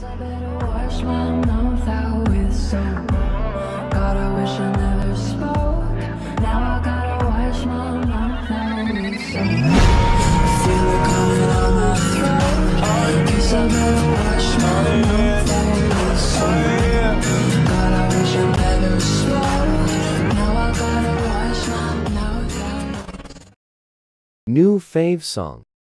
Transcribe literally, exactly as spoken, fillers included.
I better wash my mouth out with soap. God, I wish I never spoke. Now I gotta wash my mouth out with soap. I feel it coming on my throat. Guess I better wash my mouth out with soap. God, I wish I never spoke. Now I gotta wash my mouth out. New fave song.